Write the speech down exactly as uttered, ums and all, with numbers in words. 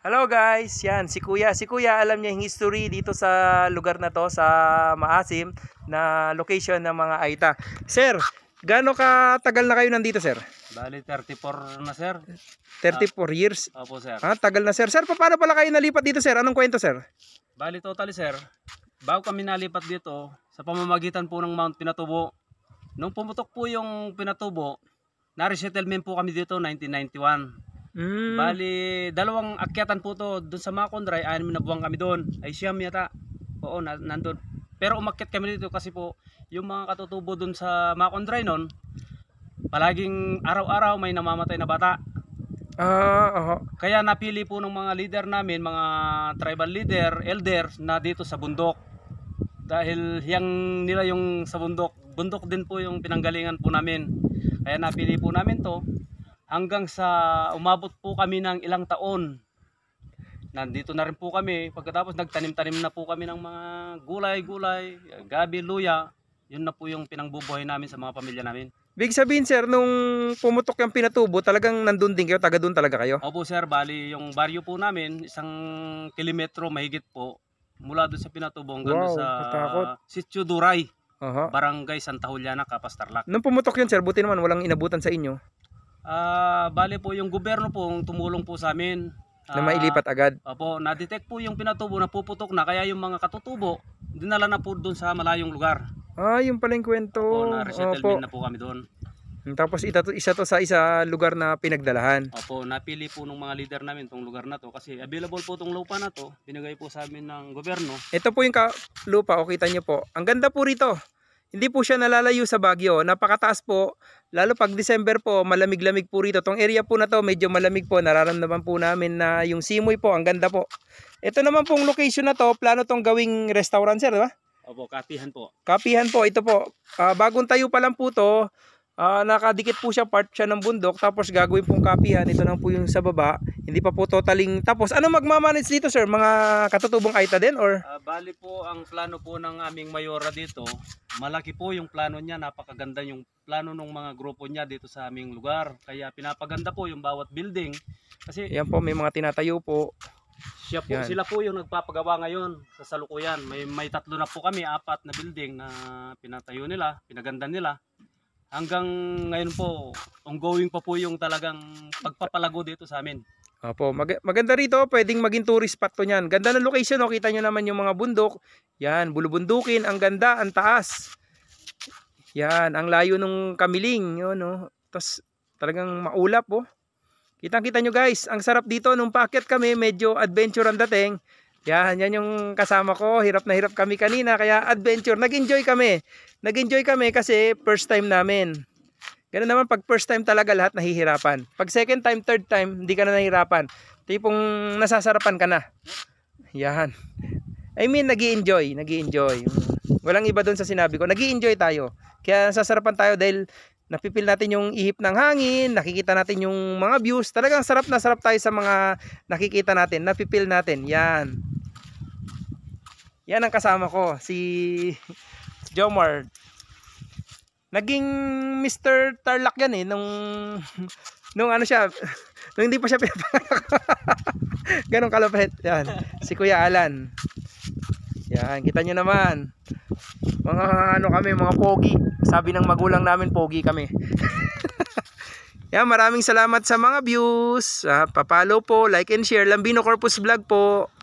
Hello guys, yan si Kuya. Si Kuya alam niya yung history dito sa lugar na to, sa Maasim na location ng mga Aita. Sir, gaano katagal na kayo nandito, sir? Bali thirty-four na, sir. thirty-four years? Opo, sir. Ah, tagal na, sir. Sir, paano pala kayo nalipat dito, sir? Anong kwento, sir? Bali totally, sir, bago kami nalipat dito sa pamamagitan po ng Mount Pinatubo. Nung pumutok po yung Pinatubo, na-resettlement po kami dito nineteen ninety-one. Mm. Bali, dalawang akyatan po to doon sa Macondray, anim na buwan kami doon. Ay siyam yata. Oo, na, nandun. Pero umakyat kami dito kasi po, yung mga katutubo doon sa Macondray noon, palaging araw-araw may namamatay na bata. Ah, uh, Kaya napili po ng mga leader namin, mga tribal leader, elders na dito sa bundok. Dahil yang nila yung sa bundok, bundok din po yung pinanggalingan po namin. Kaya napili po namin to. Hanggang sa umabot po kami ng ilang taon. Nandito na rin po kami. Pagkatapos nagtanim-tanim na po kami ng mga gulay-gulay, gabi, luya. Yun na po yung pinangbubuhay namin sa mga pamilya namin. big sabihin, sir, nung pumutok yung Pinatubo, talagang nandun din kayo, taga doon talaga kayo? Opo, sir, bali yung baryo po namin, isang kilometro mahigit po. Mula doon sa Pinatubo hanggang Wow, doon sa katakot. Sitio Duray, Aha. Barangay Santa Juliana, Capas, Tarlac. Nung pumutok yun, sir, buti naman walang inabutan sa inyo Ah, bali po yung gobyerno po tumulong po sa amin. na mailipat agad. Opo, na-detect po yung Pinatubo na puputok na, kaya yung mga katutubo dinala na po doon sa malayong lugar. Ah, yung pala yung kwento. Opo, na-resettlement Opo. na po kami doon. Tapos ita to, isa to sa isa lugar na pinagdalahan. Opo, napili po ng mga leader namin tong lugar na to kasi available po tong lupa na to, binigay po sa amin ng gobyerno. Ito po yung ka lupa, o kita nyo po. Ang ganda po rito. Hindi po siya nalalayo sa Baguio. Napakataas po. Lalo pag December po, malamig-lamig po rito. Tong area po na to, medyo malamig po. Nararamdaman po namin na yung simoy po, ang ganda po. Ito naman pong location na to, plano tong gawing restaurant, sir, di ba? Opo, kapihan po. Kapihan po, ito po. Ah, bagong tayo pa lang po to. Ah, nakadikit po siya, part siya ng bundok. Tapos gagawin pong kapihan. Ito lang po yung sa baba. Hindi pa po totaling tapos. Ano magmamanage dito, sir? Mga katutubong Aita din or? Ah, bali po ang plano po ng aming mayora dito. Malaki po yung plano niya, napakaganda yung plano ng mga grupo niya dito sa aming lugar. Kaya pinapaganda po yung bawat building. Kasi Yan po, may mga tinatayo po. siya po, Yan. sila po yung nagpapagawa ngayon sa salukuyan. May, may tatlo na po kami, apat na building na pinatayo nila, pinaganda nila. Hanggang ngayon po, ongoing pa po yung talagang pagpapalago dito sa amin. Opo, mag maganda rito, pwedeng maging tourist spot to niyan. Ganda ng location, oh. Kita nyo naman yung mga bundok. Yan, bulubundukin, ang ganda, ang taas. Yan, ang layo nung Kamiling, yun, oh. Tapos talagang maulap, oh. Kitang-kita nyo guys, ang sarap dito nung paakyat kami, medyo adventure ang dating. Yan, yan yung kasama ko, hirap na hirap kami kanina, kaya adventure, nag-enjoy kami. Nag-enjoy kami kasi first time namin. Ganun naman pag first time talaga lahat nahihirapan. Pag second time, third time, hindi ka na nahihirapan. Tipong nasasarapan ka na. Yan. I mean, nag-i-enjoy, nag-i-enjoy. Walang iba doon sa sinabi ko, nag-i-enjoy tayo. Kaya nasasarapan tayo dahil napipil natin yung ihip ng hangin, nakikita natin yung mga views. Talagang sarap na sarap tayo sa mga nakikita natin, napipil natin. Yan. Yan ang kasama ko, si Jomar. Naging Mister Tarlac yan eh, nung, nung ano siya, nung hindi pa siya pinapanganak. Ganong kalapit. Yan, si Kuya Alan. Yan, kita nyo naman. Mga ano kami, mga pogi. Sabi ng magulang namin, pogi kami. Yan, maraming salamat sa mga views. Uh, papalo po, like and share. Lambino Corpus Vlog po.